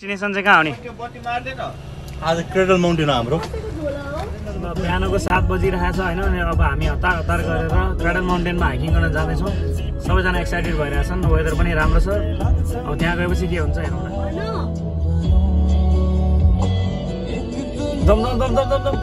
Destination चाहिँ कहाँ हो नि आज क्रेडल माउन्टेन हाम्रो बिहानको 7 बजिरहेको छ होइन अनि अब हामी हतार हतार गरेर क्राडल माउन्टेनमा हाइकिङ गर्न जाँदैछौँ सबैजना एक्साइटेड भइरहेछन् वेदर पनि राम्रो छ अब त्यहाँ गएपछि के हुन्छ हेरौँ न दम दम दम दम दम दम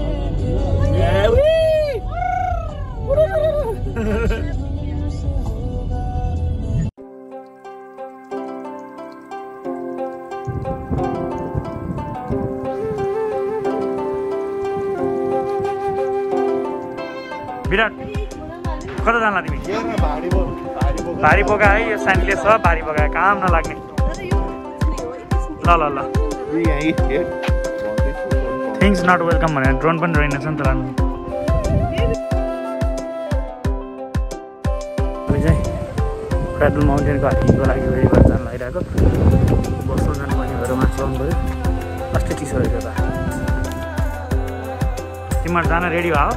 विराट कता जान्ला तिमी भारी बोका है यो सानीले छ भारी बोका काम नलाग्ने ल ल ल थिङ्स नट वेलकम भनेर ड्रोन पनि रहेनछ नि त लानु चाहिँ क्राडल माउन्टेनको हाइकिङको लागि रेडी भएर जान लागिरहेको बस्नु जानुपर्ने भएर माथि आउनु पऱ्यो कस्तो चिसो रहेछ त तिमीहरू जान रेडी भयो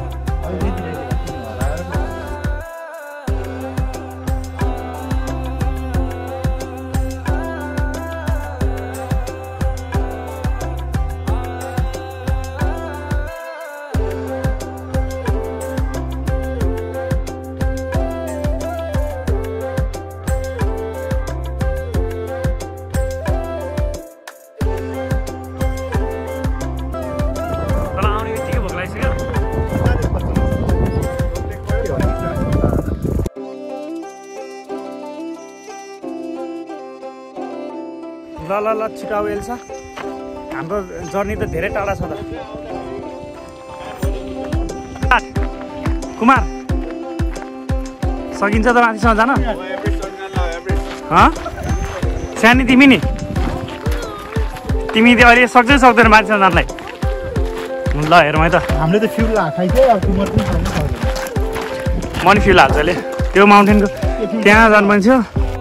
ल ल छिटाउ एल्सा हाम्रो जर्नी त धेरै टाढा छ त कुमार सकिन्छ त माथिसम्म जान सानी तिमी नि तिमी अहिले सक्छौ सक्दैन माथिसम्म जानलाई ल हेरौँ है त हामीले त फ्युल खाइदियो म नि फ्युल हाल्छु अहिले त्यो माउन्टेनको त्यहाँ जानुपर्ने थियो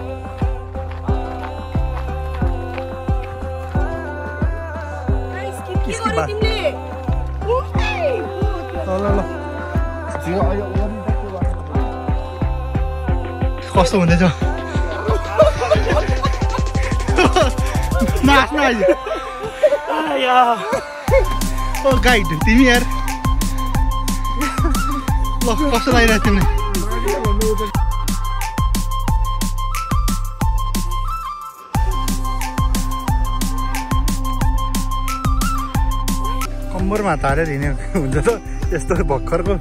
कस्तो हुँदैछ नाच्न अहिले ओ गाइड तिमी यार ल कस्तो लागिरहेको तिमीले कम्मरमा हात हालेर हिँड्ने हुन्छ त यस्तो भर्खरको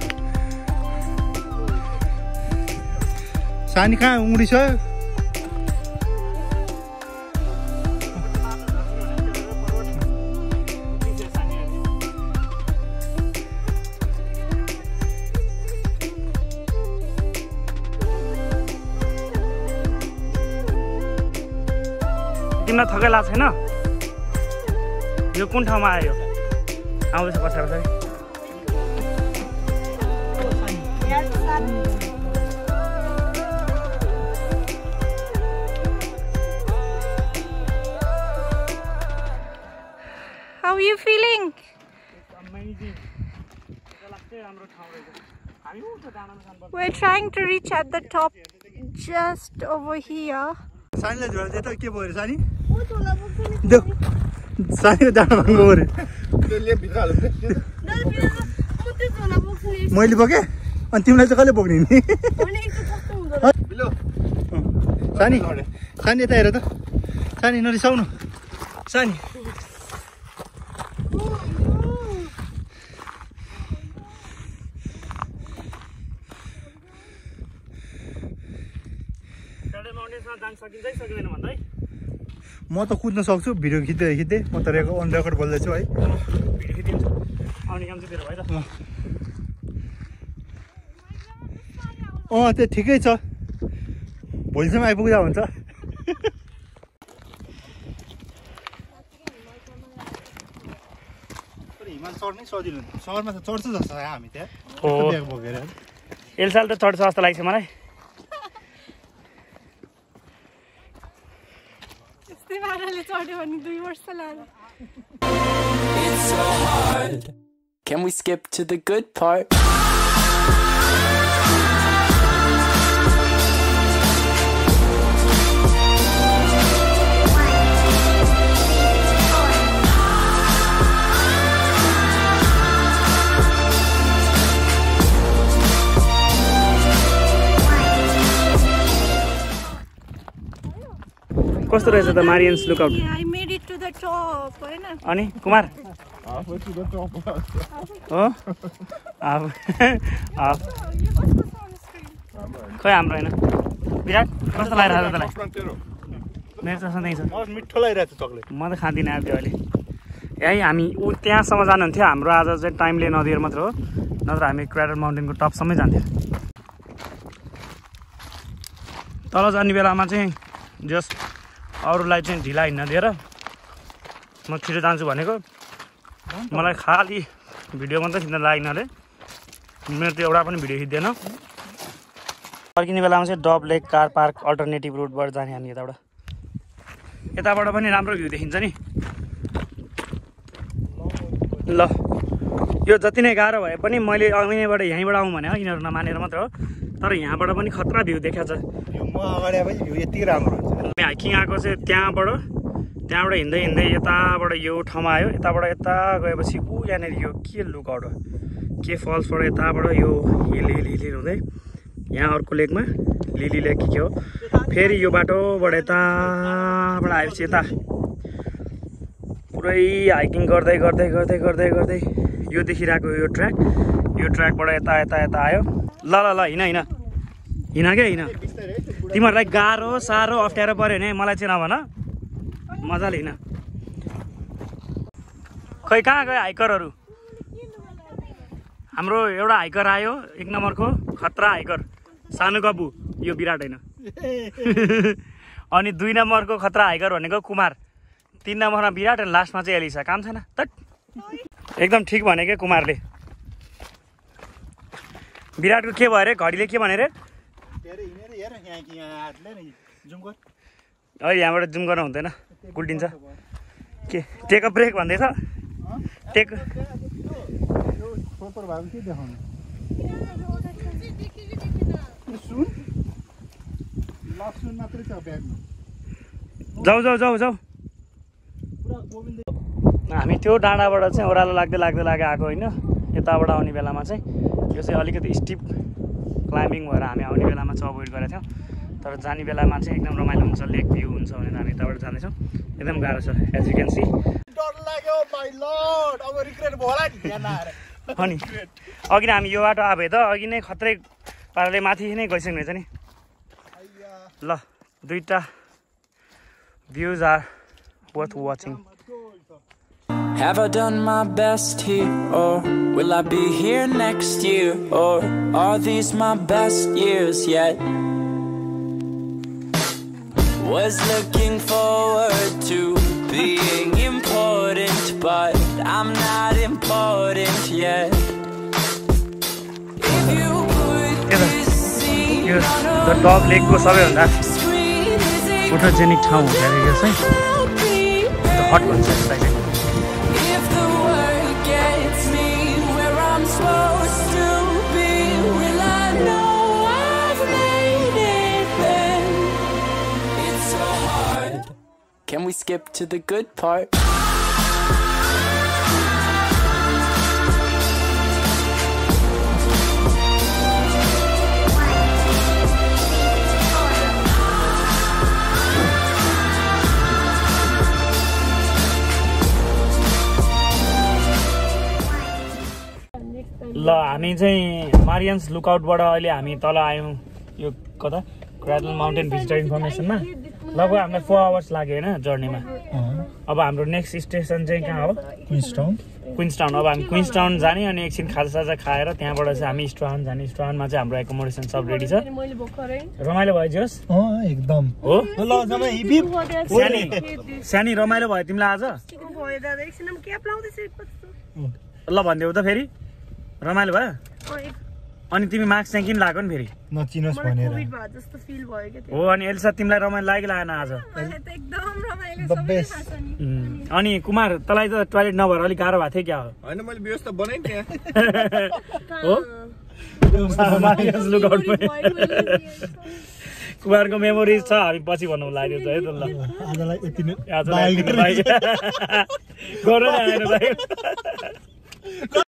सानी कहाँ उडी छ तिमीलाई थकै लाग्छ छैन यो कुन ठाउँमा आयो आउँदैछ पछाडि पछाडि How are you feeling? It's amazing. We're trying to reach at the top just over here. सानीलाई झोला दे त के भयो रे सानी देऊ सानीको जान भन्नु भयो रे मैले बोकेँ अनि तिमीलाई चाहिँ कसले बोक्ने नि सानी सानी यता हेर त सानी नरिसाउनु सानी म त कुद्न सक्छु भिडियो खिच्दै खिच्दै म त अन रेकर्ड बोल्दैछु है भिडियो खिचिदिन्छु आउने काम चाहिँ तेरो भयो त त्यो ठिकै छ भोलिसम्म आइपुग्दा हुन्छ हिमाल चढ्नै सजिलो सहरमा त चढ्छ जस्तो हामी त्यहाँ बोकेर एलसाल त चढ्छ जस्तो लाग्छ मलाई It's so hard. Can we skip to the good part? कस्तो रहेछ त Marion's lookout? I made it to the top, हैन? अनि कुमार हो खै हाम्रो हैन विराट कस्तो लागिरहेको तँलाई? मेरो त सधैँ छ मिठो लागिरहेको छ चक्लेट। म त खाँदिनँ अब त्यो अहिले यही हामी त्यहाँसम्म जानुहुन्थ्यो हाम्रो आज चाहिँ टाइमले नदिएर मात्र हो नत्र हामी क्राडल माउन्टेनको टपसम्मै जान्थ्यो तल जाने बेलामा चाहिँ जस्ट अरूलाई चाहिँ ढिला हिँड्न दिएर म छिटो जान्छु भनेको मलाई खाली भिडियो मात्रै खिच्न लाग्नाले मेरो त्यो एउटा पनि भिडियो खिच्दैन फर्किने बेलामा चाहिँ Dove Lake car park alternative रोडबाट जाने हामी यताबाट पनि राम्रो भ्यू देखिन्छ नि ल यो जति नै गाह्रो भए पनि मैले यहीँबाट आउँ भने यिनीहरू नमानेर मात्र हो तर यहाँबाट पनि खतरा भ्यू देखाएको छ म अगाडि पनि भ्यू यति राम्रो हुन्छ हामी हाइकिङ आएको चाहिँ त्यहाँबाट हिँड्दै हिँड्दै यताबाट यो ठाउँमा आयो यताबाट यता गएपछि यहाँनिर यो के लुकआउट हो के फल्सबाट यताबाट यो हिल हुँदै यहाँ अर्को लेकमा लिली लेक के हो फेरि यो बाटोबाट यताबाट आएपछि यता पुरै हाइकिङ गर्दै गर्दै गर्दै गर्दै गर्दै यो देखिरहेको यो ट्र्याकबाट यता यता यता आयो ल हिँड क्या हिँड तिमीहरूलाई गाह्रो साह्रो अप्ठ्यारो पऱ्यो भने मलाई चाहिँ नभन मजाले हिँड खै कहाँ गयो हाइकरहरू हाम्रो एउटा हाइकर आयो 1 नम्बरको खतरा हाइकर सानो गब्बु यो विराट होइन अनि 2 नम्बरको खतरा हाइकर भनेको कुमार 3 नम्बरमा विराट अनि लास्टमा चाहिँ एलिसा काम छैन त एकदम ठिक भने के कुमारले विराटको के भयो अरे घडीले के भने रे अहिले यहाँबाट जुम गर्न हुँदैन कुल्टिन्छ के टेक अ ब्रेक भन्दैछ टेक जाऊ हामी त्यो डाँडाबाट चाहिँ ओह्रालो लाग्दै आएको होइन यताबाट आउने बेलामा चाहिँ यो चाहिँ अलिकति स्टिप क्लाइम्बिङ भएर हामी आउने बेलामा चाहिँ अभोइड गरेका थियौँ तर जाने बेलामा चाहिँ एकदम रमाइलो हुन्छ लेक भ्यू हुन्छ भनेर हामी यताबाट जाँदैछौँ एकदम गाह्रो छ एज यु क्यान सी अनि अघि नै हामी यो बाटो आए त अघि नै खत्रै पाराले माथि नै गइसक्ने छ नि ल दुईटा views are worth watching. Have I done my best here, or will I be here next year, or are these my best years yet? Was looking forward to being important, but I'm not important yet. If you put this scene on the dog lake को सबैभन्दा photogenic ठाउँ हो यो चाहिँ hot भन्छ यसलाई चाहिँ if the world gets me where I'm supposed to be, will I know I've made it then? It's so hard. Can we skip to the good part? ल हामी चाहिँ मारियन्स लुकआउटबाट अहिले हामी तल आयौँ यो कता क्राडल माउन्टेन भिजिटर इन्फर्मेसनमा लगभग हामीलाई 4 आवर्स लाग्यो होइन जर्नीमा अब हाम्रो नेक्स्ट स्टेसन चाहिँ कहाँ हो क्विन्सटाउन अब हामी क्विन्सटाउन जाने अनि एकछिन खाजासाजा खाएर त्यहाँबाट चाहिँ हामी स्ट्राउन जाने स्ट्राउनमा चाहिँ हाम्रो एकोमोडेसन सब रेडी छ रमाइलो भयो जोस् एकदम हो सानी रमाइलो भयो तिमीलाई आज ल भनिदेऊ त फेरि रमाइलो भयो अनि तिमी मार्क्स चाहिँ किन लाग्यो नि फेरि नचिनोस् भनेर हो अनि एलिसा तिमीलाई रमाइलो लाग्यो लागेन आज अनि कुमार तँलाई त टोयलेट नभएर अलिक गाह्रो भएको थियो क्या हो होइन मैले व्यवस्था बनाएँ त्यहाँ हो कुमारको मेमोरिज छ हामी पछि भन्नु लाग्यो है त ल आजलाई यति नै आज गर्न